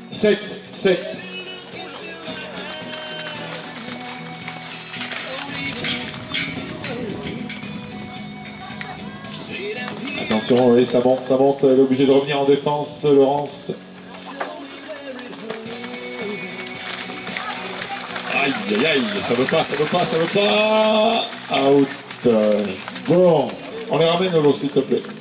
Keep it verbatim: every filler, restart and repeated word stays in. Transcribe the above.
sept, sept. Attention, oui, ça monte, ça monte. Elle est obligée de revenir en défense, Laurence. Aïe, aïe, aïe, ça veut pas, ça veut pas, ça veut pas. Out. Bon, on les ramène, Lolo, s'il te plaît.